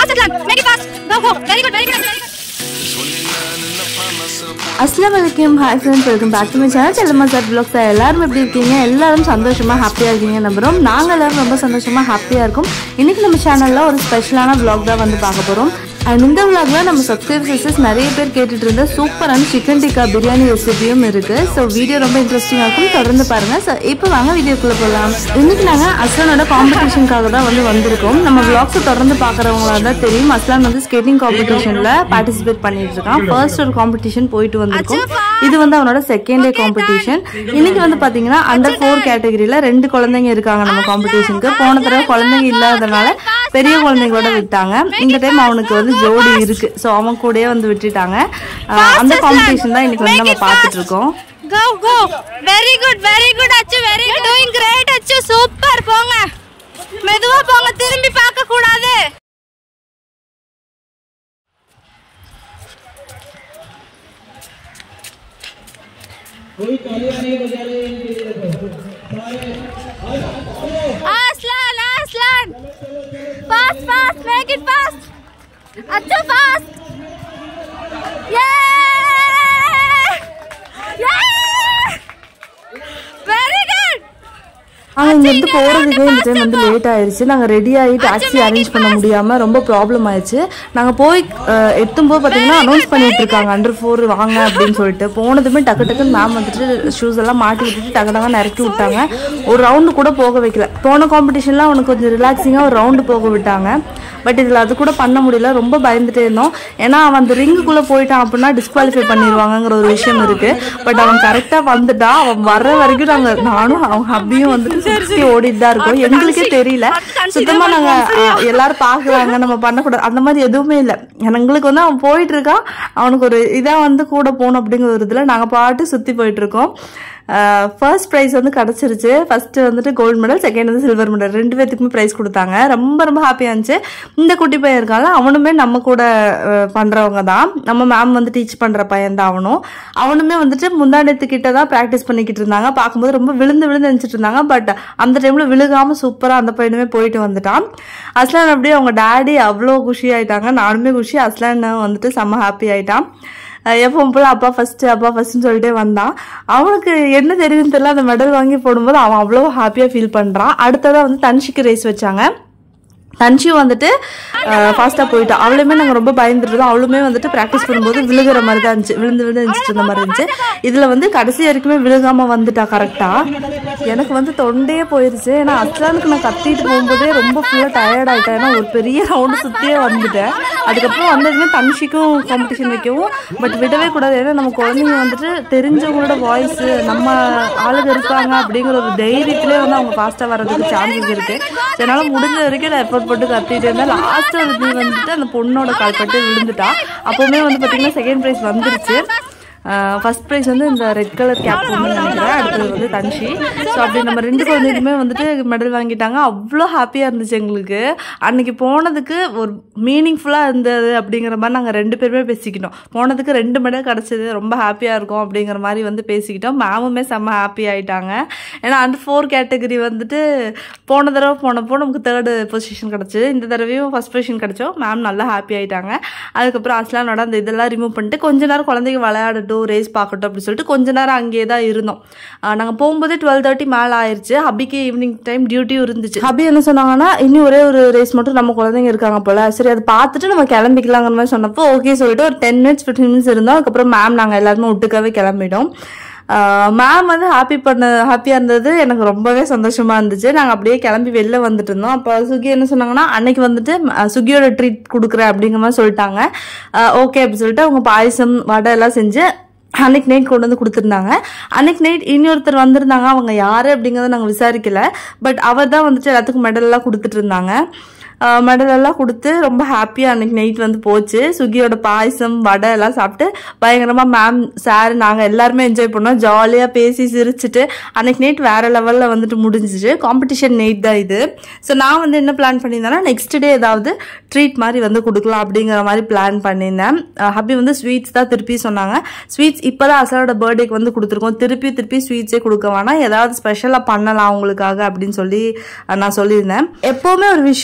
Assalaamu alaikum, hi friends, welcome back to my channel. Mamaearth vlogs. எல்லாரும் எப்படி இருக்கீங்க? எல்லாரும் சந்தோஷமா ஹாப்பியா இருக்கீங்க நம்புறோம். நாங்க எல்லாரும் ரொம்ப சந்தோஷமா ஹாப்பியா இருக்கோம். இன்னைக்கு நம்ம சேனல்ல ஒரு ஸ்பெஷலான vlog தான் வந்து பார்க்க போறோம். And இந்த vlogல நம்ம subscribers நிறைய பேர் கேட்டுட்டு இருந்த சூப்பரான சிக்கன் டிக்கா பிரியாணி ரெசிபியும் இருக்கு. சோ வீடியோ ரொம்ப இன்ட்ரஸ்டிங்கா இருக்கும், தொடர்ந்து பாருங்க. சோ இப்போ வாங்க வீடியோக்குள்ள போலாம். இன்னைக்கு நாங்க அஸ்லானோட காம்படிஷனுக்காக தான் வந்திருக்கோம். நம்ம vlogs தொடர்ந்து பார்க்கறவங்களா தான் தெரியும். அஸ்லான் வந்து ஸ்கேட்டிங் காம்படிஷன்ல பார்ட்டிசிபேட் பண்ணிட்டு இருக்கான். ஃபர்ஸ்ட் ஒரு காம்படிஷன் போயிட்டு வந்திருக்கோம். இது வந்து அவனோட செகண்ட் டே காம்படிஷன். இன்னைக்கு வந்து பாத்தீங்கன்னா அண்டர் 4 கேட்டகரியில 2 குழந்தைங்க இருக்காங்க நம்ம காம்படிஷனுக்கு. போன தடவை குழந்தைங்க இல்லாதனால பெரிய குழந்தைங்களோட விட்டாங்க. இந்த டைம் அவனுக்கு வந்து ஜோடி இருக்கு. சோ அவன் கூடயே வந்து விட்டுட்டாங்க. அந்த காம்படிஷன் தான் இன்னைக்கு வந்து நம்ம பார்த்துட்டு இருக்கோம். Go go, very good அச்சு, very good, doing great Achu, super. போங்க மெதுவா போங்க, திரும்பி பார்க்க கூடாது. कोई तालियां नहीं बजा रहे इनके लिए देखो सारे aslan fast make it fast अच्छा fast very good இங்க இருந்து போறதுக்கே இந்த டைம் வந்து லேட் ஆயிருச்சு. நாங்க ரெடி ஆகி டாக்ஸி அரேஞ்ச் பண்ண முடியாம ரொம்ப ப்ராப்ளம் ஆயிடுச்சு. நாங்க போய் எத்தும்போது பாத்தீங்கன்னா அனௌன்ஸ் பண்ணிட்டு இருக்காங்க அண்டர் 4 வாங்க அப்படின்னு சொல்லிட்டு. போனதுமே டக்குன்னு மேம் வந்துட்டு ஷூஸ் எல்லாம் மாட்டி விட்டுட்டு டக்குன்னு இறக்கி விட்டாங்க. ஒரு ரவுண்டு கூட போக வைக்கல. போன காம்படிஷன்ல அவனுக்கு கொஞ்சம் ரிலாக்ஸிங்கா ஒரு ரவுண்டு போக விட்டாங்க. பட் இதுல அது கூட பண்ண முடியல. ரொம்ப பயந்துட்டே இருந்தோம். ஏன்னா அவன் அந்த ரிங்குக்குள்ள போயிட்டான் அப்படின்னா டிஸ்குவாலிஃபை பண்ணிடுவாங்கிற ஒரு விஷயம் இருக்கு. பட் அவன் கரெக்டா வந்துட்டா. அவன் வர்ற வரைக்கும் நானும் அவன் ஹப்பியும் வந்துட்டு ஓடிட்டு தான் இருக்கோம். எங்களுக்கே தெரியல சுத்தமா. நாங்க எல்லாரும் பாக்குறாங்க நம்ம பண்ணக்கூடாது அந்த மாதிரி எதுவுமே இல்லை. எங்களுக்கு வந்து அவன் போயிட்டு இருக்கான். அவனுக்கு ஒரு இதா வந்து கூட போகணும் அப்படிங்கிற ஒரு இதுல நாங்க பாட்டு சுத்தி போயிட்டு இருக்கோம். ஃபர்ஸ்ட் ப்ரைஸ் வந்து கிடைச்சிருச்சு. ஃபர்ஸ்ட் வந்துட்டு கோல்டு மெடல், செகண்ட் வந்து சில்வர் மெடல். 2 பேத்துக்குமே ப்ரைஸ் கொடுத்தாங்க. ரொம்ப ஹாப்பியா இருந்துச்சு. இந்த குட்டி பையன் இருக்காங்க, அவனுமே நம்ம கூட பண்றவங்க தான். நம்ம மேம் வந்து டீச் பண்ற பையன் தான் அவனுமே வந்துட்டு முந்தாண்டத்துக்கிட்ட தான் ப்ராக்டிஸ் பண்ணிக்கிட்டு இருந்தாங்க. பார்க்கும்போது ரொம்ப விழுந்து நினைச்சிட்டு இருந்தாங்க. பட் அந்த டைம்ல விழுகாம சூப்பரா அந்த பையனுமே போயிட்டு வந்துட்டான். அஸ்லான் அப்படியே அவங்க டாடி அவ்வளோ குஷி ஆயிட்டாங்க. நானுமே குஷி. அஸ்லான் வந்துட்டு செம்ம ஹாப்பி ஆயிட்டான். எப்பவும் போல அப்பா ஃபர்ஸ்ட்னு சொல்லிட்டே வந்தான். அவனுக்கு என்ன தெரியுதுன்னு தெரியல. அந்த மெடல் வாங்கி போடும்போது அவன் அவ்வளோ ஹாப்பியா ஃபீல் பண்றான். அடுத்ததான் வந்து தன்ஷிக்கு ரேஸ் வச்சாங்க. தன்ஷியும் வந்துட்டு ஃபாஸ்டா போயிட்டா. அவளுமே நாங்க ரொம்ப பயந்துட்டு இருந்தோம். அவளுமே வந்துட்டு பிராக்டிஸ் பண்ணும்போது விழுகிற மாதிரி தான் இருந்துச்சு. விழுந்து இருந்துச்சு இருந்த மாதிரி இருந்துச்சு. இதுல வந்து கடைசி வரைக்குமே விழுகாம வந்துட்டா கரெக்டா. எனக்கு வந்து தொண்டையே போயிருச்சு. ஏன்னா அஸ்லானுக்கு நான் கத்திட்டு போகும்போதே ரொம்ப ஃபுல்லா டயர்ட் ஆயிட்டேன். ஏன்னா ஒரு பெரிய ரவுண்டு சுத்தியே வந்துட்டேன். அதுக்கப்புறம் வந்ததுமே தன்ஷிக்கும் காம்படிஷன் வைக்கவும் பட் விடவே கூடாது. ஏன்னா நம்ம குழந்தைங்க வந்துட்டு தெரிஞ்சவங்களோட வாய்ஸ் நம்ம ஆளுங்க இருக்காங்க அப்படிங்கிற ஒரு தைரியத்திலே வந்து அவங்க ஃபாஸ்டா வர்றதுக்கு சான்சஸ் இருக்கு. அதனால முடிஞ்ச வரைக்கும் நான் எஃபர்ட் போட்டு கத்திட்டு இருந்தேன். லாஸ்ட் வந்துட்டு அந்த பொண்ணோட கால்பட்டு விழுந்துட்டா. அப்பவுமே வந்து பாத்தீங்கன்னா செகண்ட் ப்ரைஸ் வந்துருச்சு. ஃபர்ஸ்ட் ப்ரைஸ் வந்து இந்த ரெட் கலர் கேப் வந்து நினைக்கிறேன். அடுத்தது வந்து தன்ஷி. ஸோ அப்படி நம்ம 2 குழந்தைக்குமே வந்துட்டு மெடல் வாங்கிட்டாங்க. அவ்வளோ ஹாப்பியாக இருந்துச்சு எங்களுக்கு. அன்னைக்கு போனதுக்கு ஒரு மீனிங்ஃபுல்லாக இருந்தது அப்படிங்கிற மாதிரி நாங்கள் 2 பேருமே பேசிக்கிட்டோம். போனதுக்கு 2 மெடல் கிடச்சிது, ரொம்ப ஹாப்பியாக இருக்கும் அப்படிங்கிற மாதிரி வந்து பேசிக்கிட்டோம். மேமுமே செம்ம ஹாப்பி ஆகிட்டாங்க. ஏன்னா அந்த 4 கேட்டகரி வந்துட்டு போன தடவை போனப்போ நமக்கு 3rd பொசிஷன் கிடச்சிது. இந்த தடவையும் ஃபர்ஸ்ட் பொசிஷன் கிடச்சோம். மேம் நல்லா ஹாப்பி ஆகிட்டாங்க. அதுக்கப்புறம் அஸ்லானோட அந்த இதெல்லாம் ரிமூவ் பண்ணிட்டு கொஞ்ச நேரம் குழந்தைங்க விளையாடட்டும், ரேஸ் பார்க்கட்டும் அப்படின்னு சொல்லிட்டு கொஞ்ச நேரம் அங்கேயே தான் இருந்தோம். நாங்கள் போகும்போது 12:30 மேலே ஆயிடுச்சு. ஹபிக்கு ஈவினிங் டைம் டியூட்டியும் இருந்துச்சு. ஹபி என்ன சொன்னாங்கன்னா இன்னும் ஒரே ஒரு ரேஸ் மட்டும் நம்ம குழந்தைங்க இருக்காங்க போல, சரி அதை பார்த்துட்டு நம்ம கிளம்பிக்கலாங்கிற மாதிரி சொன்னப்போ ஓகே சொல்லிட்டு ஒரு 10 minutes 15 minutes இருந்தோம். அதுக்கப்புறம் மேம் நாங்கள் எல்லாருமே ஒட்டுக்காவே கிளம்பிட்டோம். மேம் வந்து ஹாப்பியா இருந்தது. எனக்கு ரொம்பவே சந்தோஷமா இருந்துச்சு. நாங்கள் அப்படியே கிளம்பி வெளில வந்துட்டு இருந்தோம். அப்போ சுகி என்ன சொன்னாங்கன்னா அன்னைக்கு வந்துட்டு சுகியோட ட்ரீட் கொடுக்குறேன் அப்படிங்கிற மாதிரி சொல்லிட்டாங்க. ஓகே அப்படின்னு சொல்லிட்டு அவங்க பாயசம் வடை எல்லாம் செஞ்சு அன்னைக்கு நைட் கொண்டு வந்து கொடுத்துருந்தாங்க. அன்னைக்கு நைட் இன்னொருத்தர் வந்திருந்தாங்க. அவங்க யாரு அப்படிங்கறத நாங்கள் விசாரிக்கல. பட் அவர் தான் வந்துட்டு எல்லாத்துக்கும் மெடல் எல்லாம் கொடுத்துட்டு இருந்தாங்க. மெடல் எல்லாம் கொடுத்து ரொம்ப ஹாப்பியாக அன்னைக்கு நைட் வந்து போச்சு. சுகியோட பாயசம் வடை எல்லாம் சாப்பிட்டு பயங்கரமாக மேம் சார் நாங்கள் எல்லாருமே என்ஜாய் பண்ணோம். ஜாலியாக பேசி சிரிச்சுட்டு அன்னைக்கு நைட் வேறு லெவலில் வந்துட்டு முடிஞ்சிச்சு. காம்படிஷன் நைட் தான் இது. ஸோ நான் வந்து என்ன பிளான் பண்ணியிருந்தேன்னா நெக்ஸ்ட் டே ஏதாவது ட்ரீட் மாதிரி வந்து கொடுக்கலாம் அப்படிங்கிற மாதிரி பிளான் பண்ணியிருந்தேன். ஹப்பி வந்து ஸ்வீட்ஸ் தான் திருப்பி சொன்னாங்க. ஸ்வீட்ஸ் இப்போ தான் அசலோட பர்த்டேக்கு வந்து கொடுத்துருக்கோம். திருப்பி ஸ்வீட்ஸே கொடுக்க வேணாம், ஏதாவது ஸ்பெஷலாக பண்ணலாம் அவங்களுக்காக அப்படின்னு சொல்லி நான் சொல்லியிருந்தேன். எப்போவுமே ஒரு விஷயம் இருக்கு,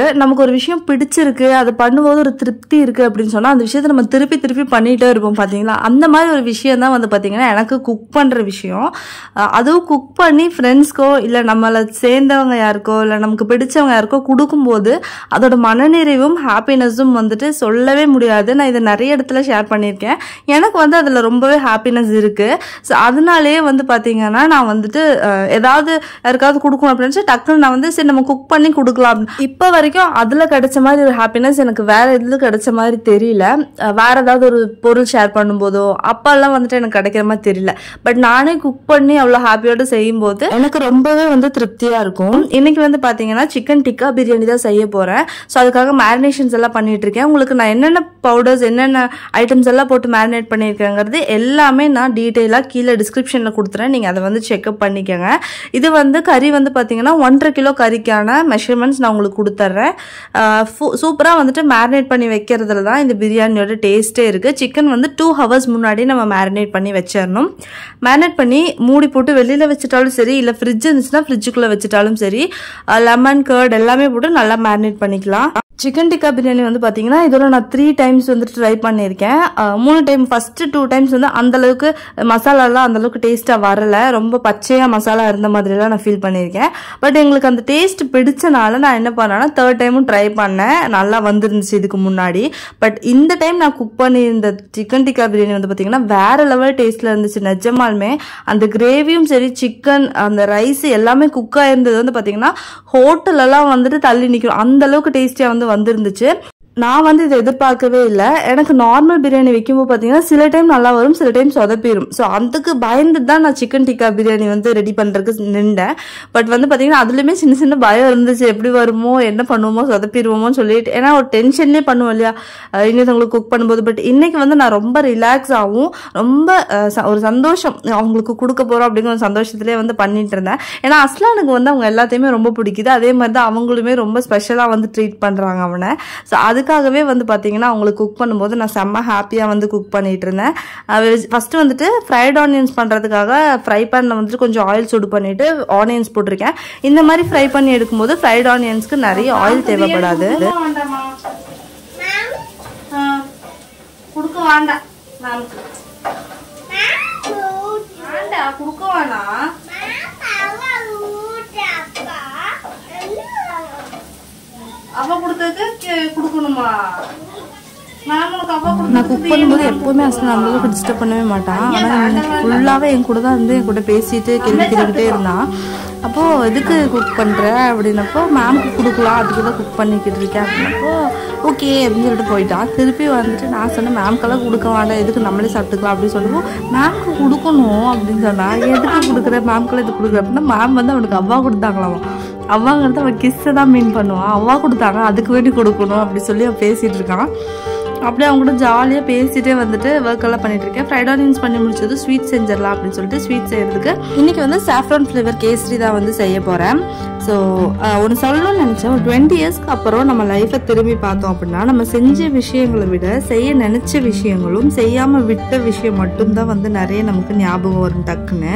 நமக்கு ஒரு விஷயம் பிடிச்சிருக்கு, அது பண்ணும்போது ஒரு திருப்தி இருக்குது அப்படின்னு சொன்னால் அந்த விஷயத்தை நம்ம திருப்பி திருப்பி பண்ணிகிட்டே இருப்போம் பார்த்தீங்களா. அந்த மாதிரி ஒரு விஷயம் தான் வந்து பார்த்தீங்கன்னா எனக்கு குக் பண்ணுற விஷயம். அதுவும் குக் பண்ணி ஃப்ரெண்ட்ஸ்க்கோ இல்லை நம்மளை சேர்ந்தவங்க யாருக்கோ இல்லை நமக்கு பிடிச்சவங்க யாருக்கோ கொடுக்கும்போது அதோட மனநிறைவும் ஹாப்பினஸும் வந்துட்டு சொல்லவே முடியாது. நான் இதை நிறைய இடத்துல ஷேர் பண்ணியிருக்கேன். எனக்கு வந்து அதில் ரொம்பவே ஹாப்பினஸ் இருக்குது. ஸோ அதனாலே வந்து பார்த்தீங்கன்னா நான் வந்துட்டு ஏதாவது யாருக்காவது கொடுக்கணும் அப்படின்னு டக்குன்னு நான் வந்து சரி நம்ம குக் பண்ணி கொடுக்கலாம். இப்போ வரைக்கும் அதில் கிடைச்ச மாதிரி ஒரு ஹாப்பினஸ் எனக்கு வேற எதுவும் கிடைச்ச மாதிரி தெரியல. வேற ஏதாவது ஒரு பொருள் ஷேர் பண்ணும்போதோ அப்பெல்லாம் வந்துட்டு எனக்கு கிடைக்கிற மாதிரி தெரியல. பட் நானே குக் பண்ணி அவ்வளோ ஹாப்பியோடு செய்யும்போது எனக்கு ரொம்பவே வந்து திருப்தியாக இருக்கும். இன்னைக்கு வந்து பார்த்தீங்கன்னா சிக்கன் டிக்கா பிரியாணி தான் செய்ய போகிறேன். ஸோ அதுக்காக மேரினேஷன்ஸ் எல்லாம் பண்ணிட்டு இருக்கேன். உங்களுக்கு நான் என்னென்ன பவுடர்ஸ் என்னென்ன ஐட்டம்ஸ் எல்லாம் போட்டு மேரினேட் பண்ணியிருக்கேங்கிறது எல்லாமே நான் டீட்டெயிலாக கீழே டிஸ்கிரிப்ஷனில் கொடுத்துறேன். நீங்கள் அதை வந்து செக்அப் பண்ணிக்கோங்க. இது வந்து கறி வந்து பார்த்தீங்கன்னா 1.5 கிலோ கறிக்கான மெஷர்மெண்ட்ஸ் நான் உங்களுக்கு கொடுத்துட்றேன். சூப்பராக வந்துட்டு மேரினேட் பண்ணி வைக்கிறதுல தான் இந்த பிரியாணியோட டேஸ்ட்டே இருக்குது. சிக்கன் வந்து 2 hours முன்னாடி நம்ம மேரினேட் பண்ணி வச்சிடணும். மேரினேட் பண்ணி மூடி போட்டு வெளியில் வச்சுட்டாலும் சரி, இல்லை ஃப்ரிட்ஜ் இருந்துச்சுன்னா ஃப்ரிட்ஜுக்குள்ளே வச்சுட்டாலும் சரி, லெமன் கர்ட் எல்லாமே போட்டு நல்லா மேரினேட் பண்ணிக்கலாம். சிக்கன் டிக்கா பிரியாணி வந்து பார்த்தீங்கன்னா இதோட நான் 3 times வந்துட்டு ட்ரை பண்ணியிருக்கேன். 3 டைம் ஃபஸ்ட்டு 2 times வந்து அந்தளவுக்கு மசாலாலாம் அந்தளவுக்கு டேஸ்ட்டாக வரலை. ரொம்ப பச்சையாக மசாலா இருந்த மாதிரிலாம் நான் ஃபீல் பண்ணியிருக்கேன். பட் எங்களுக்கு அந்த டேஸ்ட் பிடிச்சனால நான் என்ன பண்ணேன்னா 3rd டைமும் ட்ரை பண்ணேன். நல்லா வந்துருந்துச்சு இதுக்கு முன்னாடி. பட் இந்த டைம் நான் குக் பண்ணியிருந்த சிக்கன் டிக்கா பிரியாணி வந்து பார்த்தீங்கன்னா வேறு லெவல் டேஸ்ட்டில் இருந்துச்சு. நிஜமாலுமே அந்த கிரேவியும் சரி, சிக்கன் அந்த ரைஸ் எல்லாமே குக் ஆயிருந்தது வந்து பார்த்தீங்கன்னா ஹோட்டலெல்லாம் வந்துட்டு தள்ளி நிற்கும். அந்தளவுக்கு டேஸ்டியாக வந்துருந்துச்சு. நான் வந்து இதை எதிர்பார்க்கவே இல்லை. எனக்கு நார்மல் பிரியாணி வைக்கும்போது பார்த்தீங்கன்னா சில டைம் நல்லா வரும், சில டைம் சொதப்பிடும். ஸோ அதுக்கு பயந்துட்டு தான் நான் சிக்கன் டிக்கா பிரியாணி வந்து ரெடி பண்ணுறதுக்கு நின்றேன். பட் வந்து பார்த்தீங்கன்னா அதுலேயுமே சின்ன சின்ன பயம் இருந்துச்சு. எப்படி வருமோ, என்ன பண்ணுவோமோ, சொதப்பிடுவோமோன்னு சொல்லிட்டு. ஏன்னா ஒரு டென்ஷன்லேயே பண்ணுவோம் இல்லையா இன்னொருத்தவங்களுக்கு குக் பண்ணும்போது. பட் இன்னைக்கு வந்து நான் ரொம்ப ரிலாக்ஸ் ஆகும், ரொம்ப ஒரு சந்தோஷம், அவங்களுக்கு கொடுக்க போகிறோம் அப்படிங்கிற ஒரு சந்தோஷத்துலேயே வந்து பண்ணிட்டு இருந்தேன். ஏன்னா அஸ்லானுக்கு வந்து அவங்க எல்லாத்தையுமே ரொம்ப பிடிக்குது. அதே மாதிரி தான் அவங்களுமே ரொம்ப ஸ்பெஷலாக வந்து ட்ரீட் பண்ணுறாங்க அவனை. ஸோ அதுக்காகவே வந்து பார்த்தீங்கன்னா அவங்களுக்கு குக் பண்ணும்போது நான் செம்ம ஹாப்பியாக வந்து குக் பண்ணிட்டு இருந்தேன். ஃபர்ஸ்ட் வந்துட்டு ஃப்ரைட் ஆனியன்ஸ் பண்ணுறதுக்காக ஃப்ரை பேனில் வந்துட்டு கொஞ்சம் ஆயில் சூடு பண்ணிட்டு ஆனியன்ஸ் போட்டிருக்கேன். இந்த மாதிரி ஃப்ரை பண்ணி எடுக்கும்போது ஃப்ரைட் ஆனியன்ஸ்க்கு நிறைய ஆயில் தேவைப்படாது. கொடுக்க வேண்டாம் கொடுக்க வேணாம். அவ கொடுத்ததுக்கு கொடுக்கணுமா? நான் குக் பண்ணும்போது எப்பவுமே அசல் அந்த அளவுக்கு டிஸ்டர்ப் பண்ணவே மாட்டான். ஆனால் ஃபுல்லாகவே என் கூட தான் வந்து என் கூட பேசிட்டு கேள்வி கேட்டுக்கிட்டே இருந்தான். அப்போது எதுக்கு குக் பண்ணுற அப்படின்னப்போ மேம்க்கு கொடுக்கலாம், அதுக்கு தான் குக் பண்ணிக்கிட்டு இருக்கேன் அப்படின்னப்போ ஓகே அப்படின்னு சொல்லிட்டு போயிட்டான். திருப்பி வந்துட்டு நான் சொன்னேன் மேம்க்கெல்லாம் கொடுக்க வேண்டாம், எதுக்கு நம்மளே சாப்பிட்டுக்கலாம் அப்படின்னு சொல்லுவோம். மேம்க்கு கொடுக்கணும் அப்படின்னு சொன்னால் எதுக்கு கொடுக்குற, மேம்க்கெல்லாம் எதுக்கு கொடுக்குற அப்படின்னா மேம் வந்து அவனுக்கு அவ்வா கொடுத்தாங்களாம். அவ்வாங்கிறது அவன் கிஸ்ஸை தான் மீன் பண்ணுவான். அவ்வா கொடுத்தாங்க அதுக்கு வேண்டி கொடுக்கணும் அப்படி சொல்லி அவன் பேசிகிட்டு இருக்கான். அப்படியே அவங்க கூட ஜாலியாக பேசிகிட்டே வந்துட்டு ஒர்க் எல்லாம் பண்ணிட்டு இருக்கேன். ஃப்ரைட் ஆனியன்ஸ் பண்ணி முடிச்சது ஸ்வீட் செஞ்சிடலாம் அப்படின்னு சொல்லிட்டு ஸ்வீட் செய்யறதுக்கு இன்னைக்கு வந்து சாஃப்ரான் ஃப்ளேவர் கேசரி தான் வந்து செய்ய போகிறேன். ஸோ ஒன்று சொல்லணும்னு நினச்சேன், ஒரு 20 இயர்ஸ்க்கு அப்புறம் நம்ம லைஃப்பை திரும்பி பார்த்தோம் அப்படின்னா நம்ம செஞ்ச விஷயங்களை விட செய்ய நினச்ச விஷயங்களும் செய்யாமல் விட்ட விஷயம் மட்டும்தான் வந்து நிறைய நமக்கு ஞாபகம் வரும் டக்குன்னு.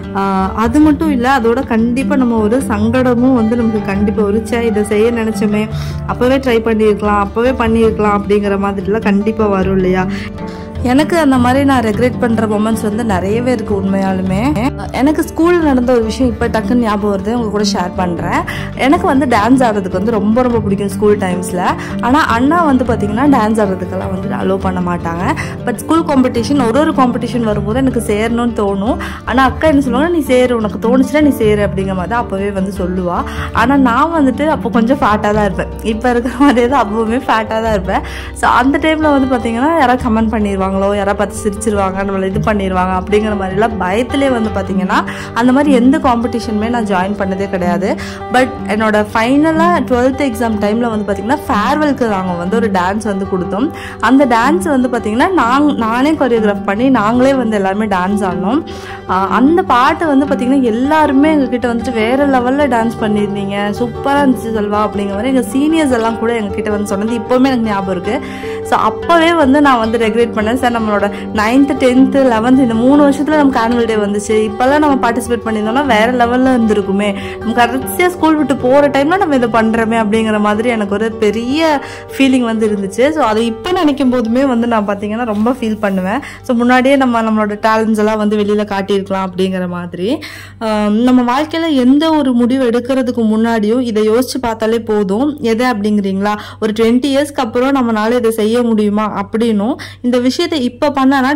அது மட்டும் இல்லை, அதோட கண்டிப்பாக நம்ம ஒரு சங்கடமும் வந்து நமக்கு கண்டிப்பாக ஒருச்சா இதை செய்ய நினச்சோமே, அப்போவே ட்ரை பண்ணியிருக்கலாம், அப்போவே பண்ணியிருக்கலாம் அப்படிங்கிற மாதிரிலாம் கண்டிப்பாக வரும் இல்லையா. எனக்கு அந்த மாதிரி நான் ரெக்ரெட் பண்ணுற மொமெண்ட்ஸ் வந்து நிறையவே இருக்குது உண்மையாலுமே. எனக்கு ஸ்கூலில் நடந்த ஒரு விஷயம் இப்போ டக்குன்னு ஞாபகம் வருது, உங்க கூட ஷேர் பண்ணுறேன். எனக்கு வந்து டான்ஸ் ஆடுறதுக்கு வந்து ரொம்ப ரொம்ப பிடிக்கும் ஸ்கூல் டைம்ஸில். ஆனால் அண்ணா வந்து பார்த்திங்கன்னா டான்ஸ் ஆடுறதுக்கெல்லாம் வந்து அலோவ் பண்ண மாட்டாங்க. பட் ஸ்கூல் காம்படிஷன் ஒரு காம்படிஷன் வரும்போது எனக்கு சேரணும்னு தோணும். ஆனால் அக்கா என்ன சொல்லுவாங்க, நீ சேரு, உனக்கு தோணுச்சுன்னா நீ சேரு அப்படிங்கிற மாதிரி தான் அப்போவே வந்து சொல்லுவாள். ஆனால் நான் வந்துட்டு அப்போ கொஞ்சம் ஃபேட்டாக தான் இருப்பேன், இப்போ இருக்கிற மாதிரியே தான் அப்போவுமே ஃபேட்டாக தான் இருப்பேன். ஸோ அந்த டைமில் வந்து பார்த்திங்கன்னா யாராவது கமெண்ட் பண்ணிடுவாங்க, யாராவது பார்த்து சிரிச்சிருவாங்க, நம்மளை இது பண்ணிடுவாங்க அப்படிங்கிற மாதிரிலாம் பயத்திலே வந்து பார்த்தீங்கன்னா அந்த மாதிரி எந்த காம்படிஷனுமே நான் ஜாயின் பண்ணதே கிடையாது. பட் என்னோட ஃபைனலாக 12th எக்ஸாம் டைமில் வந்து பார்த்தீங்கன்னா ஃபேர்வெல்க்கு நாங்கள் வந்து ஒரு டான்ஸ் வந்து கொடுத்தோம். அந்த டான்ஸ் வந்து பார்த்தீங்கன்னா நானே கொரியோகிராஃப் பண்ணி நாங்களே வந்து எல்லாருமே டான்ஸ் ஆடினோம். அந்த பாட்டு வந்து பார்த்தீங்கன்னா எல்லாருமே எங்ககிட்ட வந்துட்டு வேறு லெவலில் டான்ஸ் பண்ணியிருந்தீங்க, சூப்பராக இருந்துச்சு செல்வா அப்படிங்கிற மாதிரி எங்கள் சீனியர்ஸ் எல்லாம் கூட எங்ககிட்ட வந்து சொன்னது இப்போவுமே எனக்கு ஞாபகம் இருக்குது. ஸோ அப்போவே வந்து நான் வந்து ரெக்ரெட் பண்ணேன், சார் நம்மளோட 9th 10th 11th இந்த 3 வருஷத்துல நமக்கு ஆனுவல் டே வந்துச்சு. இப்பெல்லாம் நம்ம பார்ட்டிசிபேட் பண்ணியிருந்தோம்னா வேற லெவல்ல இருந்திருக்குமே. நம்ம கடைசியா ஸ்கூல் விட்டு போற டைம்ல நம்ம இதை பண்றோமே அப்படிங்கிற மாதிரி எனக்கு ஒரு பெரிய ஃபீலிங் வந்து இருந்துச்சு. ஸோ அதை இப்போ நினைக்கும் போதுமே வந்து நான் பார்த்தீங்கன்னா ரொம்ப ஃபீல் பண்ணுவேன். ஸோ முன்னாடியே நம்மளோட டேலண்ட்ஸ் எல்லாம் வந்து வெளியில காட்டியிருக்கலாம் அப்படிங்கிற மாதிரி. நம்ம வாழ்க்கையில எந்த ஒரு முடிவு எடுக்கிறதுக்கு முன்னாடியும் இதை யோசிச்சு பார்த்தாலே போதும். எதை அப்படிங்கிறீங்களா, ஒரு 20 இயர்ஸ்க்கு அப்புறம் நம்மளால இதை செய்ய முடியுமா அப்படின்னும், இந்த விஷயத்தை இப்போ பண்ணானா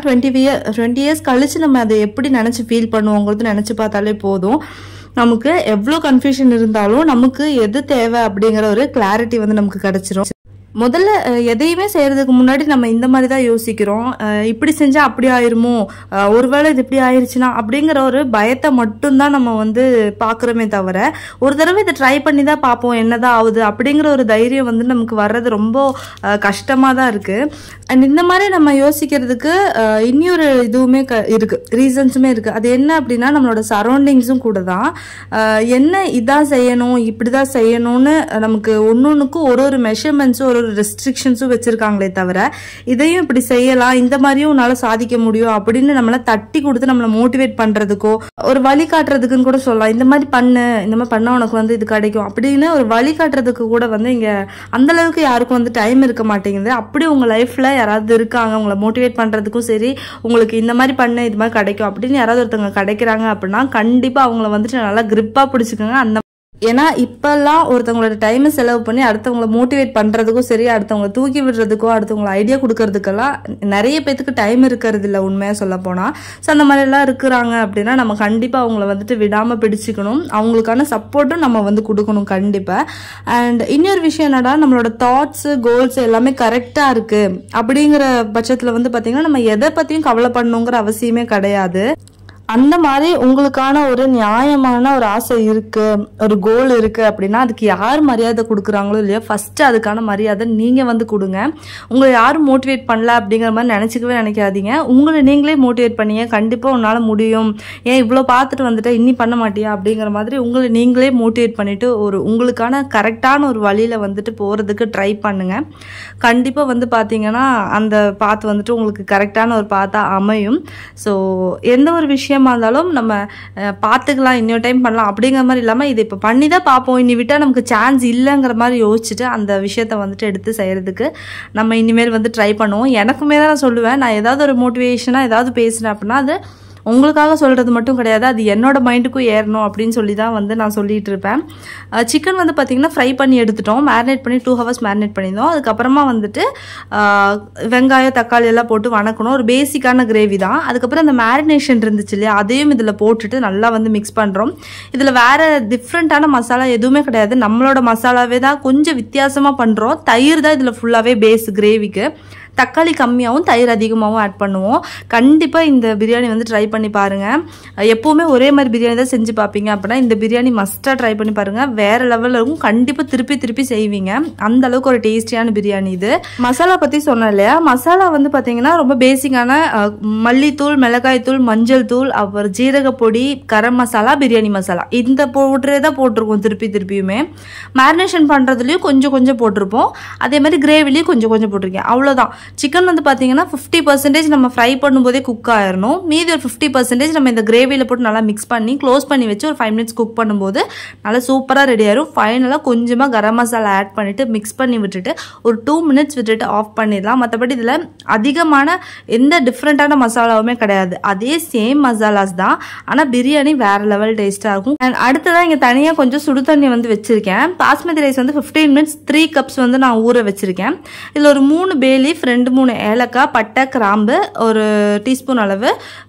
20 இயர்ஸ் கழிச்சு நம்ம அதை எப்படி நினைச்சு ஃபீல் பண்ணுவோங்கிறது நினைச்சு பார்த்தாலே போதும். நமக்கு எவ்வளோ கன்ஃபியூஷன் இருந்தாலும் நமக்கு எது தேவை அப்படிங்கிற ஒரு கிளாரிட்டி வந்து நமக்கு கிடைச்சிரும். முதல்ல எதையுமே செய்யறதுக்கு முன்னாடி நம்ம இந்த மாதிரி தான் யோசிக்கிறோம். இப்படி செஞ்சா அப்படி ஆயிருமோ, ஒருவேளை இது இப்படி ஆயிருச்சுன்னா அப்படிங்கிற ஒரு பயத்தை மட்டும்தான் நம்ம வந்து பாக்குறோமே தவிர, ஒரு தடவை இதை ட்ரை பண்ணி தான் பார்ப்போம் என்னதான் ஆகுது அப்படிங்கிற ஒரு தைரியம் வந்து நமக்கு வர்றது ரொம்ப கஷ்டமா தான் இருக்கு. அண்ட் இந்த மாதிரி நம்ம யோசிக்கிறதுக்கு இன்னொரு இதுவுமே இருக்கு, ரீசன்ஸுமே இருக்கு. அது என்ன அப்படின்னா நம்மளோட சரௌண்டிங்ஸும் கூட தான். என்ன இதான் செய்யணும் இப்படிதான் செய்யணும்னு நமக்கு ஒன்னொன்னுக்கும் ஒரு மெஷர்மெண்ட்ஸும் ஒரு ரெஸ்ட்ரிக்ஷன்ஸும் வச்சிருக்காங்களே தவிர, இதையும் இப்படி செய்யலாம், இந்த மாதிரியும் உன்னால சாதிக்க முடியும் அப்படின்னு நம்மள தட்டி கொடுத்து நம்மள மோட்டிவேட் பண்றதுக்கோ ஒரு வழி காட்டுறதுக்குன்னு கூட சொல்லலாம். இந்த மாதிரி பண்ணா உனக்கு வந்து இது கிடைக்கும் அப்படின்னு ஒரு வழி காட்டுறதுக்கு கூட வந்து இங்க அந்த அளவுக்கு யாருக்கும் வந்து டைம் இருக்க மாட்டேங்குது. அப்படி உங்க லைஃப்ல யாராவது இருக்காங்க உங்களை மோட்டிவேட் பண்றதுக்கும் சரி, உங்களுக்கு இந்த மாதிரி பண்ண இது மாதிரி கிடைக்கும் அப்படின்னு யாராவது ஒருத்தவங்க கிடைக்கிறாங்க அப்படின்னா கண்டிப்பா அவங்கள வந்துட்டு நல்லா கிரிப்பா பிடிச்சுக்கோங்க. அந்த ஏன்னா இப்பெல்லாம் ஒருத்தவங்களோட டைமை செலவு பண்ணி அடுத்தவங்களை மோட்டிவேட் பண்றதுக்கும் சரி, அடுத்தவங்களை தூக்கி விடுறதுக்கோ அடுத்தவங்களை ஐடியா கொடுக்கறதுக்கெல்லாம் நிறைய பேத்துக்கு டைம் இருக்கிறது இல்லை உண்மையா சொல்ல போனா. ஸோ அந்த மாதிரி எல்லாம் இருக்கிறாங்க அப்படின்னா நம்ம கண்டிப்பா அவங்கள வந்துட்டு விடாம பிடிச்சிக்கணும். அவங்களுக்கான சப்போர்ட்டும் நம்ம வந்து கொடுக்கணும் கண்டிப்பா. அண்ட் இன்னொரு விஷயம் என்னடா, நம்மளோட தாட்ஸ் கோல்ஸ் எல்லாமே கரெக்டா இருக்கு அப்படிங்கிற பட்சத்துல வந்து பாத்தீங்கன்னா நம்ம எதை பத்தியும் கவலை பண்ணணுங்கிற அவசியமே கிடையாது. அந்த மாதிரி உங்களுக்கான ஒரு நியாயமான ஒரு ஆசை இருக்கு, ஒரு கோல் இருக்கு அப்படின்னா அதுக்கு யார் மரியாதை கொடுக்குறாங்களோ இல்லையோ ஃபர்ஸ்ட் அதுக்கான மரியாதை நீங்க வந்து கொடுங்க. உங்களை யாரும் மோட்டிவேட் பண்ணல அப்படிங்கிற மாதிரி நினைக்காதீங்க. உங்களை நீங்களே மோட்டிவேட் பண்ணீங்க, கண்டிப்பா உன்னால முடியும், ஏன் இவ்வளோ பார்த்துட்டு வந்துட்டு இன்னி பண்ண மாட்டியா அப்படிங்கிற மாதிரி உங்களை நீங்களே மோட்டிவேட் பண்ணிட்டு ஒரு உங்களுக்கான கரெக்டான ஒரு வழியில வந்துட்டு போறதுக்கு ட்ரை பண்ணுங்க. கண்டிப்பா வந்து பாத்தீங்கன்னா அந்த பாத்து வந்துட்டு உங்களுக்கு கரெக்டான ஒரு பாத்தா அமையும். ஸோ எந்த ஒரு விஷயம் இருந்தாலும் நம்ம பார்த்துக்கலாம், இன்னொரு டைம் பண்ணலாம் அப்படிங்கிற மாதிரி இல்லாமல் இது இப்போ பண்ணி தான் பார்ப்போம், இனி விட்டால் நமக்கு சான்ஸ் இல்லைங்கிற மாதிரி யோசிச்சுட்டு அந்த விஷயத்த வந்துட்டு எடுத்து செய்யறதுக்கு நம்ம இனிமேல் வந்து ட்ரை பண்ணுவோம். எனக்குமே தான் நான் சொல்லுவேன், நான் ஏதாவது ஒரு மோட்டிவேஷனாக ஏதாவது பேசுகிறேன் அப்படின்னா அது உங்களுக்காக சொல்கிறது மட்டும் கிடையாது, அது என்னோட மைண்டுக்கும் ஏறணும் அப்படின்னு சொல்லி தான் வந்து நான் சொல்லிட்டு இருப்பேன். சிக்கன் வந்து பார்த்திங்கன்னா ஃப்ரை பண்ணி எடுத்துட்டோம், மேரினேட் பண்ணி 2 hours மேரினேட் பண்ணியிருந்தோம். அதுக்கப்புறமா வந்துட்டு வெங்காயம் தக்காளி எல்லாம் போட்டு வணக்கணும், ஒரு பேசிக்கான கிரேவி தான். அதுக்கப்புறம் அந்த மேரினேஷன் இருந்துச்சு இல்லையா, அதையும் இதில் போட்டுட்டு நல்லா வந்து மிக்ஸ் பண்ணுறோம். இதில் வேறு டிஃப்ரெண்ட்டான மசாலா எதுவுமே கிடையாது, நம்மளோட மசாலாவே தான், கொஞ்சம் வித்தியாசமாக பண்ணுறோம். தயிர் தான் இதில் ஃபுல்லாகவே பேஸ் கிரேவிக்கு. தக்காளி கம்மியாகவும் தயிர் அதிகமாகவும் ஆட் பண்ணுவோம். கண்டிப்பாக இந்த பிரியாணி வந்து ட்ரை பண்ணி பாருங்கள். எப்போவுமே ஒரே மாதிரி பிரியாணி தான் செஞ்சு பார்ப்பீங்க அப்படின்னா இந்த பிரியாணி மஸ்ட்டாக ட்ரை பண்ணி பாருங்கள், வேறு லெவலில் இருக்கும். கண்டிப்பாக திருப்பி செய்வீங்க, அந்த அளவுக்கு ஒரு டேஸ்டியான பிரியாணி இது. மசாலா பற்றி சொன்னேன் இல்லையா, மசாலா வந்து பார்த்தீங்கன்னா ரொம்ப பேசிக்கான மல்லித்தூள், மிளகாய்த்தூள், மஞ்சள் தூள், அப்புறம் ஜீரகப்பொடி, கரம் மசாலா, பிரியாணி மசாலா, இந்த பவுடரே தான் போட்டிருக்கோம் திருப்பியுமே. மேரினேஷன் பண்ணுறதுலையும் கொஞ்சம் போட்டிருப்போம், அதே மாதிரி கிரேவிலையும் கொஞ்சம் போட்டிருக்கேன், அவ்வளோதான். சிக்கன் வந்து பார்த்தீங்கன்னா 50% நம்ம ஃப்ரை பண்ணும்போதே குக் ஆயிடணும், மீதி ஒரு 50% நம்ம இந்த கிரேவியில் போட்டு நல்லா மிக்ஸ் பண்ணி க்ளோஸ் பண்ணி வச்சு ஒரு 5 minutes குக் பண்ணும்போது நல்லா சூப்பராக ரெடி ஆயிரும். ஃபைனலாக கொஞ்சமாக கரம் மசாலா ஆட் பண்ணிவிட்டு மிக்ஸ் பண்ணி விட்டுட்டு ஒரு 2 minutes விட்டுட்டு ஆஃப் பண்ணிடலாம். மற்றபடி இதில் அதிகமான எந்த டிஃப்ரெண்ட்டான மசாலாவுமே கிடையாது, அதே சேம் மசாலாஸ் தான். ஆனால் பிரியாணி வேறு லெவல் டேஸ்ட்டாக இருக்கும். அண்ட் அடுத்ததான் இங்கே தனியாக கொஞ்சம் சுடு தண்ணி வந்து வச்சுருக்கேன். பாஸ்மதி ரைஸ் வந்து 15 minutes 3 cups வந்து நான் ஊற வச்சுருக்கேன். இதில் ஒரு 3 bay leaf, 2-3 ஏலக்காய், பட்டை, கிராம்பு, ஒரு டீஸ்பூன் அளவு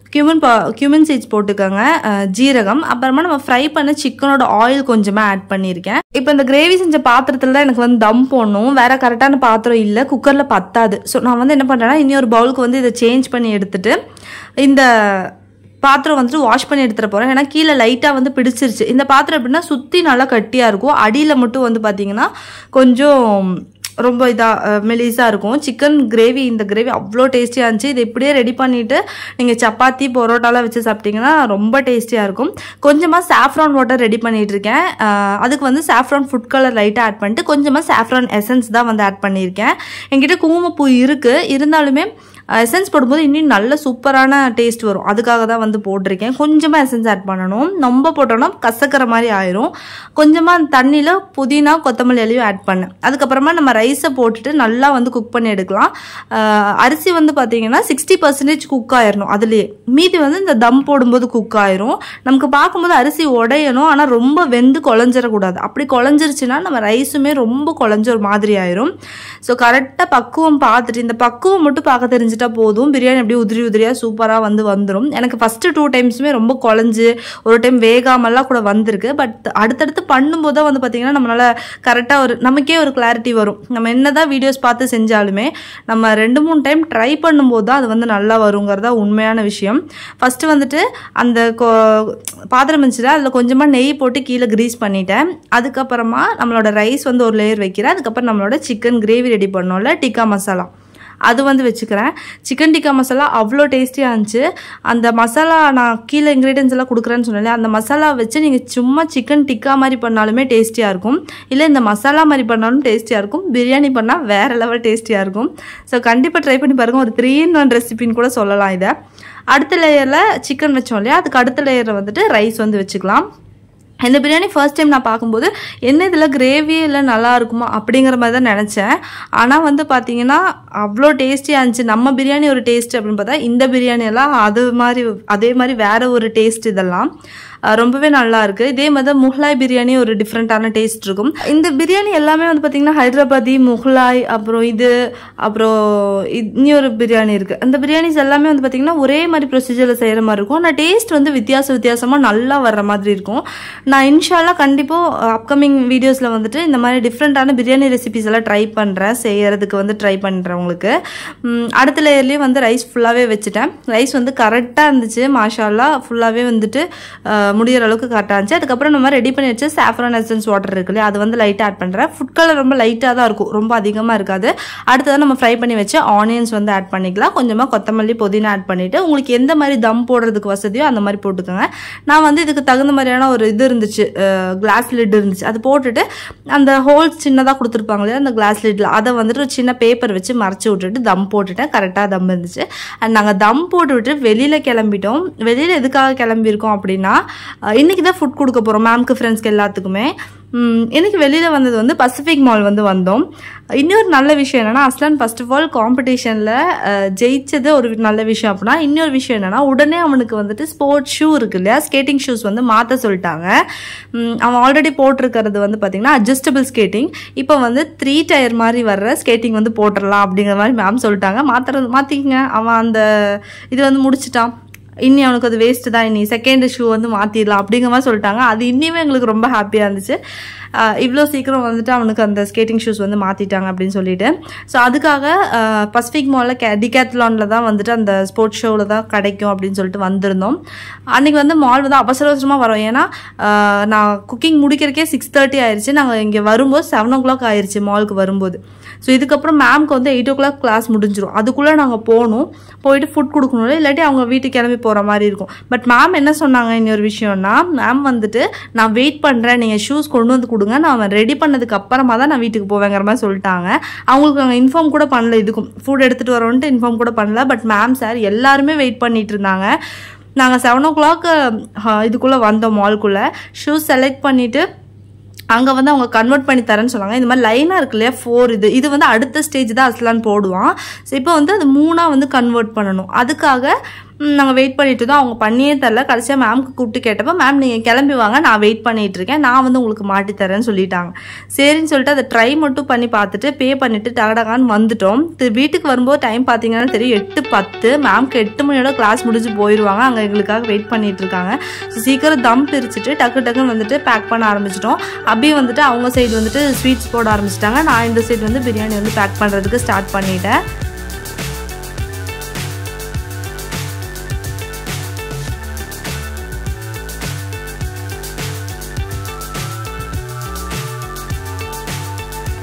கியூமின் சீட்ஸ் போட்டுக்கோங்க, ஜீரகம், அப்புறமா நம்ம ஃப்ரை பண்ண சிக்கனோட ஆயில் கொஞ்சமாக ஆட் பண்ணியிருக்கேன். இப்போ இந்த கிரேவி செஞ்ச பாத்திரத்தில் தான் எனக்கு வந்து தம் போடணும், வேற கரெக்டான பாத்திரம் இல்லை, குக்கரில் பத்தாது. ஸோ நான் வந்து என்ன பண்ணுறேன்னா இன்னொரு பவுலுக்கு வந்து இதை சேஞ்ச் பண்ணி எடுத்துட்டு இந்த பாத்திரம் வந்துட்டு வாஷ் பண்ணி எடுத்துகிட்டு போகிறேன். ஏன்னா கீழே லைட்டாக வந்து பிடிச்சிருச்சு. இந்த பாத்திரம் எப்படின்னா சுற்றி நல்லா கட்டியாக இருக்கும், அடியில் மட்டும் வந்து பார்த்தீங்கன்னா கொஞ்சம் ரொம்ப மெலிசாக இருக்கும். சிக்கன் கிரேவி, இந்த கிரேவி அவ்வளோ டேஸ்டியாக இருந்துச்சு. இது இப்படியே ரெடி பண்ணிவிட்டு நீங்கள் சப்பாத்தி பரோட்டாலாம் வச்சு சாப்பிட்டீங்கன்னா ரொம்ப டேஸ்டியாக இருக்கும். கொஞ்சமாக சாஃப்ரான் வாட்டர் ரெடி பண்ணிகிட்டு இருக்கேன். அதுக்கு வந்து சாஃப்ரான் ஃபுட் கலர் லைட்டாக ஆட் பண்ணிட்டு கொஞ்சமாக சாஃப்ரான் எசன்ஸ் தான் வந்து ஆட் பண்ணியிருக்கேன். என்கிட்ட குங்குமப்பூ இருக்குது, இருந்தாலுமே எசன்ஸ் போடும்போது இன்னும் நல்ல சூப்பரான டேஸ்ட் வரும். அதுக்காக தான் வந்து போட்டிருக்கேன். கொஞ்சமாக எசன்ஸ் ஆட் பண்ணணும். ரொம்ப போட்டோம்னா கசக்கிற மாதிரி ஆயிரும். கொஞ்சமாக தண்ணியில் புதினா கொத்தமல்லி இலையும் ஆட் பண்ணேன். அதுக்கப்புறமா நம்ம ரைஸை போட்டுட்டு நல்லா வந்து குக் பண்ணி எடுக்கலாம். அரிசி வந்து பார்த்தீங்கன்னா 60% குக் ஆயிடணும். அதுலேயே மீதி வந்து இந்த தம் போடும்போது குக் ஆயிரும். நமக்கு பார்க்கும்போது அரிசி உடையணும், ஆனால் ரொம்ப வெந்து குழஞ்சிடக்கூடாது. அப்படி குழஞ்சிருச்சுன்னா நம்ம ரைஸுமே ரொம்ப குழஞ்ச ஒரு மாதிரி ஆயிரும். ஸோ கரெக்டாக பக்குவம் பார்த்துட்டு, இந்த பக்குவம் மட்டும் பார்க்க தெரிஞ்சிட்டா போதும், பிரியாணி அப்படியே உதிரி உதிரியாக சூப்பராக வந்துடும். எனக்கு ஃபஸ்ட்டு 2 டைம்ஸுமே ரொம்ப குழஞ்சி ஒரு டைம் வேகாமல்லாம் கூட வந்திருக்கு. பட் அடுத்தடுத்து பண்ணும்போது தான் வந்து பார்த்திங்கன்னா நம்மளால் கரெக்டாக நமக்கே ஒரு கிளாரிட்டி வரும். நம்ம என்ன தான் வீடியோஸ் பார்த்து செஞ்சாலுமே நம்ம 2-3 டைம் ட்ரை பண்ணும்போது தான் அது வந்து நல்லா வருங்கிறதா உண்மையான விஷயம். ஃபஸ்ட்டு வந்துட்டு அந்த பாத்திரம் இருந்துச்சுன்னா அதில் கொஞ்சமாக நெய் போட்டு கீழே கிரீஸ் பண்ணிட்டேன். அதுக்கப்புறமா நம்மளோட ரைஸ் வந்து ஒரு லேயர் வைக்கிறேன். அதுக்கப்புறம் நம்மளோட சிக்கன் கிரேவி ரெடி பண்ணோம்ல, டிக்கா மசாலா, அது வந்து வச்சுக்கிறேன். சிக்கன் டிக்கா மசாலா அவ்வளோ டேஸ்டியாக இருந்துச்சு. அந்த மசாலா நான் கீழே இன்க்ரீடியன்ஸ் எல்லாம் கொடுக்குறேன்னு சொன்னேன். அந்த மசாலா வச்சு நீங்கள் சும்மா சிக்கன் டிக்கா மாதிரி பண்ணாலுமே டேஸ்டியாக இருக்கும். இல்லை இந்த மசாலா மாதிரி பண்ணாலும் டேஸ்டியாக இருக்கும். பிரியாணி பண்ணால் வேறு லெவல் டேஸ்டியாக இருக்கும். ஸோ கண்டிப்பாக ட்ரை பண்ணி பாருங்கள். ஒரு 3-in-1 ரெசிபின்னு கூட சொல்லலாம் இதை. அடுத்த லேயரில் சிக்கன் வச்சோம் இல்லையா, அதுக்கு அடுத்த லேயரில் வந்துட்டு ரைஸ் வந்து வச்சுக்கலாம். இந்த பிரியாணி ஃபர்ஸ்ட் டைம் நான் பார்க்கும்போது என்ன இதில் கிரேவி இல்லை நல்லா இருக்குமா அப்படிங்கிற மாதிரி தான் நினச்சேன். ஆனால் வந்து பார்த்தீங்கன்னா அவ்வளோ டேஸ்டியாக இருந்துச்சு. நம்ம பிரியாணி ஒரு டேஸ்ட் அப்படின்னு பார்த்தா இந்த பிரியாணியெல்லாம் அதே மாதிரி வேறு ஒரு டேஸ்ட். இதெல்லாம் ரொம்பவே நல்லா இருக்குது. இதே மாதிரி தான் முகலாய் பிரியாணி ஒரு டிஃப்ரெண்ட்டான டேஸ்ட் இருக்கும். இந்த பிரியாணி எல்லாமே வந்து பார்த்திங்கன்னா ஹைதராபாதி, முகலாய், அப்புறம் இன்னொரு பிரியாணி இருக்குது. அந்த பிரியாணிஸ் எல்லாமே வந்து பார்த்திங்கன்னா ஒரே மாதிரி ப்ரொசீஜரில் செய்கிற மாதிரி இருக்கும். ஆனால் டேஸ்ட் வந்து வித்தியாசமாக நல்லா வர்ற மாதிரி இருக்கும். நான் இன்ஷால்லா கண்டிப்பாக அப்கமிங் வீடியோஸில் வந்துட்டு இந்த மாதிரி டிஃப்ரெண்ட்டான பிரியாணி ரெசிபிஸ் எல்லாம் ட்ரை பண்ணுறேன், செய்யறதுக்கு வந்து ட்ரை பண்ணுறேன் உங்களுக்கு. அடுத்த லேயர்லேயே வந்து ரைஸ் ஃபுல்லாகவே வச்சுட்டேன். ரைஸ் வந்து கரெக்டாக இருந்துச்சு, மாஷால்லா. ஃபுல்லாகவே வந்துட்டு முடிகிற அளவுக்கு கரெக்டாக இருந்துச்சு. அதுக்கப்புறம் நம்ம ரெடி பண்ணி வச்சு சாஃப்ரான் எசன்ஸ் வாட்டர் இருக்குல்லையே, அது வந்து லைட்டாக ஆட் பண்ணுறேன். ஃபுட் கலர் ரொம்ப லைட்டாக தான் இருக்கும், ரொம்ப அதிகமாக இருக்காது. அடுத்ததான் நம்ம ஃப்ரை பண்ணி வச்சு ஆனியன்ஸ் வந்து ஆட் பண்ணிக்கலாம். கொஞ்சமாக கொத்தமல்லி புதினா ஆட் பண்ணிவிட்டு உங்களுக்கு எந்த மாதிரி தம் போடுறதுக்கு வசதியோ அந்த மாதிரி போட்டுக்கோங்க. நான் வந்து இதுக்கு தகுந்த மாதிரியான ஒரு இது இருந்துச்சு, கிளாஸ் லிட் இருந்துச்சு. அது போட்டுட்டு அந்த ஹோல்ஸ் சின்னதாக கொடுத்துருப்பாங்க இல்லையா, அந்த கிளாஸ் லிட்டில் அதை வந்துட்டு ஒரு சின்ன பேப்பர் வச்சு மறைச்சி விட்டுட்டு தம் போட்டுட்டேன். கரெக்டாக தம் இருந்துச்சு. அண்ட் நாங்கள் தம் போட்டு விட்டு வெளியில் கிளம்பிட்டோம். வெளியில் எதுக்காக கிளம்பியிருக்கோம் அப்படின்னா, இன்றைக்கி தான் ஃபுட் கொடுக்க போகிறோம் மேம்க்கு, ஃப்ரெண்ட்ஸ்க்கு எல்லாத்துக்குமே. இன்றைக்கி வெளியில் வந்தது வந்து பசிபிக் மால் வந்து வந்தோம். இன்னொரு நல்ல விஷயம் என்னென்னா, அஸ்லான் ஃபர்ஸ்ட் ஆஃப் ஆல் காம்படிஷனில் ஜெயிச்சது ஒரு நல்ல விஷயம். அப்படின்னா இன்னொரு விஷயம் என்னென்னா, உடனே அவனுக்கு வந்துட்டு ஸ்போர்ட்ஸ் ஷூ இருக்கு இல்லையா, ஸ்கேட்டிங் ஷூஸ் வந்து மாற்ற சொல்லிட்டாங்க. அவன் ஆல்ரெடி போட்டிருக்கிறது வந்து பார்த்திங்கன்னா அட்ஜஸ்டபிள் ஸ்கேட்டிங். இப்போ வந்து 3 டயர் மாதிரி வர்ற ஸ்கேட்டிங் வந்து போட்டுடலாம் அப்படிங்கிற மாதிரி மேம் சொல்லிட்டாங்க. மாற்றிக்கிங்க, அவன் அந்த இது வந்து முடிச்சிட்டான். இன்னி அவனுக்கு அது வேஸ்ட்டு தான், இன்னி செகண்ட் ஷூ வந்து மாற்றிடலாம் அப்படிங்கிற மாதிரி சொல்லிட்டாங்க. அது இன்னுமே எங்களுக்கு ரொம்ப ஹாப்பியாக இருந்துச்சு. இவ்வளோ சீக்கிரம் வந்துட்டு அவனுக்கு அந்த ஸ்கேட்டிங் ஷூஸ் வந்து மாற்றிட்டாங்க அப்படின்னு சொல்லிட்டு. ஸோ அதுக்காக பசிபிக் மாலில் டிகேத்லானில் தான் வந்துட்டு அந்த ஸ்போர்ட்ஸ் ஷோவில் தான் கிடைக்கும் அப்படின்னு சொல்லிட்டு வந்திருந்தோம். அன்றைக்கி வந்து மால் வந்து அவசரமாக வரோம். ஏன்னா நான் குக்கிங் முடிக்கிறக்கே 6:30 ஆயிடுச்சு. நாங்கள் இங்கே வரும்போது 7 o'clock ஆயிடுச்சு மாலுக்கு வரும்போது. ஸோ இதுக்கப்புறம் மேம்க்கு வந்து 8 o'clock கிளாஸ் முடிஞ்சிடும். அதுக்குள்ளே நாங்கள் போயிட்டு ஃபுட் கொடுக்கணும், இல்லாட்டி அவங்க வீட்டுக்கு கிளம்பி போகிற மாதிரி இருக்கும். பட் மேம் என்ன சொன்னாங்க, இன்னொரு விஷயம்னா, மேம் வந்துட்டு நான் வெயிட் பண்ணுறேன், நீங்கள் ஷூஸ் கொண்டு வந்து கொடுங்க, நான் அவன் ரெடி பண்ணதுக்கு அப்புறமா தான் நான் வீட்டுக்கு போவேங்கிற மாதிரி சொல்லிட்டாங்க. அவங்களுக்கு நாங்கள் இன்ஃபார்ம் கூட பண்ணல, இதுக்கும் ஃபுட் எடுத்துகிட்டு வரோன்ட்டு இன்ஃபார்ம் கூட பண்ணல. பட் மேம் சார் எல்லாருமே வெயிட் பண்ணிட்டு இருந்தாங்க. நாங்கள் 7 o'clock இதுக்குள்ளே வந்தோம் மால்குள்ளே. ஷூஸ் செலக்ட் பண்ணிவிட்டு அங்கே வந்து அவங்க கன்வெர்ட் பண்ணி தரேன்னு சொன்னாங்க. இந்த மாதிரி லைனாக இருக்கு இல்லையா, 4 இது வந்து அடுத்த ஸ்டேஜ் தான் அஸ்லான் போடுவான். ஸோ இப்போ வந்து அது 3 வந்து கன்வெர்ட் பண்ணணும். அதுக்காக நாங்கள் வெயிட் பண்ணிட்டு தான், அவங்க பண்ணியே தரல. கடைசியாக மேம்க்கு கூப்பிட்டு கேட்டப்போ, மேம் நீங்கள் கிளம்பி வாங்க, நான் வெயிட் பண்ணிட்டு இருக்கேன், நான் வந்து உங்களுக்கு மாட்டி தரேன்னு சொல்லிட்டாங்க. சரின்னு சொல்லிட்டு அதை ட்ரை மட்டும் பண்ணி பார்த்துட்டு பே பண்ணிட்டு டகடகான்னு வந்துட்டோம். வீட்டுக்கு வரும்போது டைம் பார்த்தீங்கன்னா தெரியும் 8:10. மேம்க்கு 8 மணியோட கிளாஸ் முடிஞ்சு போயிடுவாங்க. அங்கே எங்களுக்காக வெயிட் பண்ணிட்டு இருக்காங்க. ஸோ சீக்கிரம் தம் பிரிச்சுட்டு டக்குன்னு வந்துட்டு பேக் பண்ண ஆரம்பிச்சிட்டோம். அப்படியே வந்துட்டு அவங்க சைடு வந்துட்டு ஸ்வீட்ஸ் போட ஆரம்பிச்சிட்டாங்க. நான் இந்த சைடு வந்து பிரியாணி வந்து பேக் பண்ணுறதுக்கு ஸ்டார்ட் பண்ணிட்டேன்.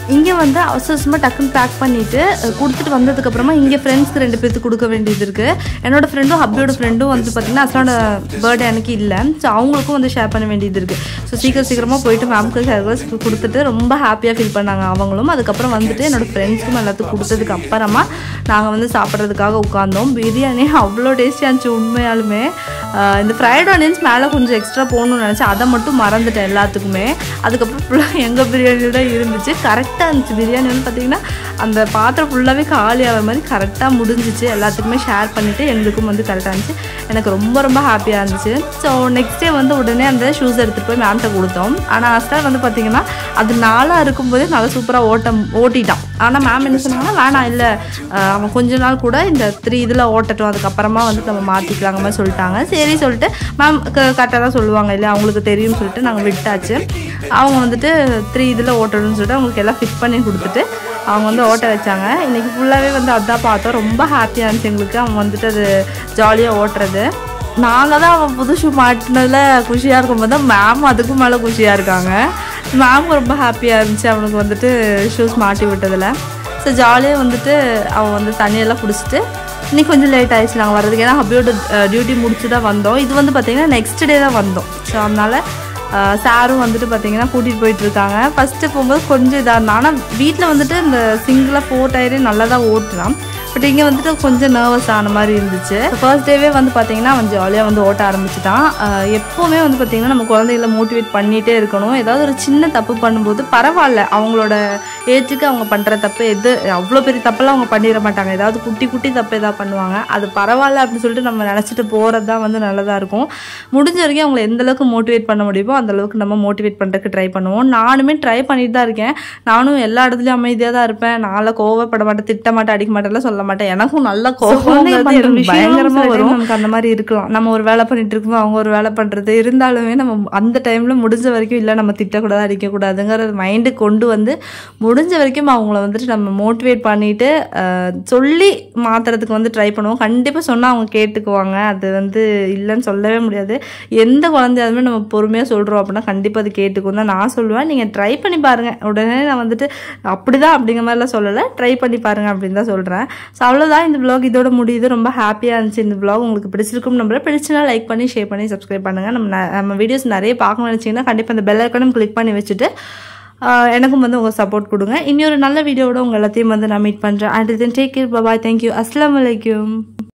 இங்கே வந்து அவசரமாக டக்குன்னு பேக் பண்ணிவிட்டு கொடுத்துட்டு வந்ததுக்கப்புறமா இங்கே ஃப்ரெண்ட்ஸ்க்கு 2 பேருக்கு கொடுக்க வேண்டியது இருக்குது. என்னோடய ஃப்ரெண்டும் ஹப்பியோட ஃப்ரெண்டும் வந்து பார்த்திங்கன்னா அஸ்லானோட பர்த்டே எனக்கு இல்லை. ஸோ அவங்களுக்கும் வந்து ஷேர் பண்ண வேண்டியது இருக்குது. ஸோ சீக்கிரமாக போயிட்டு மேம்க்கு ஷேர் கொடுத்துட்டு ரொம்ப ஹாப்பியாக ஃபீல் பண்ணாங்க அவங்களும். அதுக்கப்புறம் வந்துட்டு என்னோடய ஃப்ரெண்ட்ஸ்க்கும் எல்லாத்துக்கும் கொடுத்ததுக்கு அப்புறமா நாங்கள் வந்து சாப்பிட்றதுக்காக உட்காந்தோம். பிரியாணி அவ்வளோ டேஸ்டியாக இருந்துச்சு உண்மையாலுமே. இந்த ஃப்ரைட் ஆனியன்ஸ் மேலே கொஞ்சம் எக்ஸ்ட்ரா போகணும்னு நினச்சேன், அதை மட்டும் மறந்துட்டேன் எல்லாத்துக்குமே. அதுக்கப்புறம் ஃபுல்லாக எங்கள் பிரியாணியில் தான் இருந்துச்சு. கரெக்டாக இருந்துச்சு பிரியாணி வந்து பார்த்திங்கன்னா அந்த பாத்திரம் ஃபுல்லாகவே காலி ஆகிற மாதிரி கரெக்டாக முடிஞ்சிச்சு. எல்லாத்துக்குமே ஷேர் பண்ணிவிட்டு எங்களுக்கும் வந்து கரெக்டாக இருந்துச்சு. எனக்கு ரொம்ப ஹாப்பியாக இருந்துச்சு. ஸோ நெக்ஸ்ட் டே வந்து உடனே அந்த ஷூஸ் எடுத்துகிட்டு போய் மேம்கிட்ட கொடுத்தோம். ஆனால் அஸ்டார் வந்து பார்த்திங்கன்னா அது 4 இருக்கும்போதே நல்லா சூப்பராக ஓட்டிட்டான். ஆனால் மேம் என்ன சொன்னாங்கன்னா வேணாம், இல்லை அவன் கொஞ்ச நாள் கூட இந்த 3 இதில் ஓட்டட்டும், அதுக்கப்புறமா வந்து நம்ம மாற்றிக்கலாங்க மாதிரி சொல்லிட்டாங்க. சரி சொல்லிட்டு மேம் கரெக்டாக தான் சொல்லுவாங்க இல்லை, அவங்களுக்கு தெரியும்னு சொல்லிட்டு நாங்கள் விட்டாச்சு. அவங்க வந்துட்டு 3 இதில் ஓட்டணும்னு சொல்லிட்டு அவங்களுக்கு எல்லாம் ஃபிட் பண்ணி கொடுத்துட்டு அவங்க வந்து ஓட்ட வச்சாங்க. இன்றைக்கி ஃபுல்லாகவே வந்து அதான் பார்த்தோம். ரொம்ப ஹாப்பியாக இருந்துச்சு எங்களுக்கு. அவன் வந்துட்டு அது ஜாலியாக ஓட்டுறது. நாங்கள் தான் அவன் புது ஷூ மாட்டினதில் குஷியாக இருக்கும்போது தான் மேம் அதுக்கும் மேலே குஷியாக இருக்காங்க. மேம் ரொம்ப ஹாப்பியாக இருந்துச்சு அவனுக்கு வந்துட்டு ஷூஸ் மாட்டி விட்டதில். ஸோ ஜாலியாக வந்துட்டு அவன் வந்து தண்ணியெல்லாம் குடிச்சிட்டு இன்றைக்கி கொஞ்சம் லேட் ஆகிடுச்சு நாங்கள் வர்றதுக்கு. ஏன்னா ஹப்பியோட டியூட்டி முடிச்சு தான் வந்தோம். இது வந்து பார்த்திங்கன்னா நெக்ஸ்ட் டே தான் வந்தோம். ஸோ அதனால் சாரும் வந்துட்டு பார்த்திங்கன்னா கூட்டிகிட்டு போயிட்டுருக்காங்க. ஃபஸ்ட்டு போகும்போது கொஞ்சம் இதாக இருந்தால், ஆனால் வீட்டில் வந்துட்டு இந்த சிங்கிளாக 4 டயரே நல்லா தான் ஓட்டுறான். பட் இங்கே வந்துட்டு கொஞ்சம் நர்வஸ் ஆன மாதிரி இருந்துச்சு. ஃபர்ஸ்ட் டேவே வந்து பார்த்திங்கன்னா அவன் ஜாலியாக வந்து ஓட்ட ஆரம்பிச்சுட்டான். எப்போவுமே வந்து பார்த்திங்கன்னா நம்ம குழந்தைகளை மோட்டிவேட் பண்ணிகிட்டே இருக்கணும். ஏதாவது ஒரு சின்ன தப்பு பண்ணும்போது பரவாயில்ல, அவங்களோட ஏஜுக்கு அவங்க பண்ணுற தப்பு அவ்வளோ பெரிய தப்பெல்லாம் அவங்க பண்ணிட மாட்டாங்க. ஏதாவது குட்டி தப்பு எதாவது பண்ணுவாங்க, அது பரவாயில்ல அப்படின்னு சொல்லிட்டு நம்ம நினச்சிட்டு போகிறது தான் வந்து நல்லதாக இருக்கும். முடிஞ்ச வரைக்கும் அவங்களை எந்தளவுக்கு மோட்டிவேட் பண்ண முடியுமோ அந்தளவுக்கு நம்ம மோட்டிவேட் பண்ணுறதுக்கு ட்ரை பண்ணுவோம். நானுமே ட்ரை பண்ணிட்டு தான் இருக்கேன். நானும் எல்லா இடத்துலையும் அமைதியாக தான் இருப்பேன். நான்லாம் கோவப்பட மாட்டேன், திட்ட மாட்டேன், அடிக்க மாட்டேன்லாம் சொல்ல மாட்டேன். எனக்கும் நல்ல கோவம் பயங்கரமாக வரும். நமக்கு அந்த மாதிரி இருக்கலாம். நம்ம ஒரு வேலை பண்ணிட்டு இருக்கோம், அவங்க ஒரு வேலை பண்ணுறது இருந்தாலுமே நம்ம அந்த டைமில் முடிஞ்ச வரைக்கும் இல்லை நம்ம திட்டக்கூடாது, அடிக்கக்கூடாதுங்கிற மைண்டு கொண்டு வந்து முடிஞ்ச வரைக்கும் அவங்கள வந்துட்டு நம்ம மோட்டிவேட் பண்ணிவிட்டு சொல்லி மாற்றுறதுக்கு வந்து ட்ரை பண்ணுவோம். கண்டிப்பாக சொன்னால் அவங்க கேட்டுக்குவாங்க. அது வந்து இல்லைன்னு சொல்லவே முடியாது. எந்த குழந்தையாலுமே நம்ம பொறுமையாக சொல்கிறோம் அப்படின்னா கண்டிப்பாக அது கேட்டுக்கும் தான் நான் சொல்லுவேன். நீங்கள் ட்ரை பண்ணி பாருங்கள். உடனே நான் வந்துட்டு அப்படிதான் அப்படிங்கிற மாதிரிலாம் சொல்லலை, ட்ரை பண்ணி பாருங்கள் அப்படின்னு தான் சொல்கிறேன். ஸோ அவ்வளோதான், இந்த vlog இதோட முடியுது. ரொம்ப ஹாப்பியாக இருந்துச்சு இந்த vlog. உங்களுக்கு பிடிச்சிருக்கும் நம்புறேன். பிடிச்சினா லைக் பண்ணி ஷேர் பண்ணி சப்ஸ்கிரைப் பண்ணுங்கள். நம்ம வீடியோஸ் நிறைய பார்க்கணும்னு நினச்சிங்கன்னா கண்டிப்பாக அந்த பெல் ஐக்கானும் கிளிக் பண்ணி வச்சுட்டு எனக்கும் வந்து உங்கள் சப்போர்ட் கொடுங்க. இன்னொரு நல்ல வீடியோவோட உங்கள் எல்லாத்தையும் வந்து நான் மீட் பண்ணுறேன். And then take care, bye, thank you, அஸ்ஸலாமு அலைக்கும்.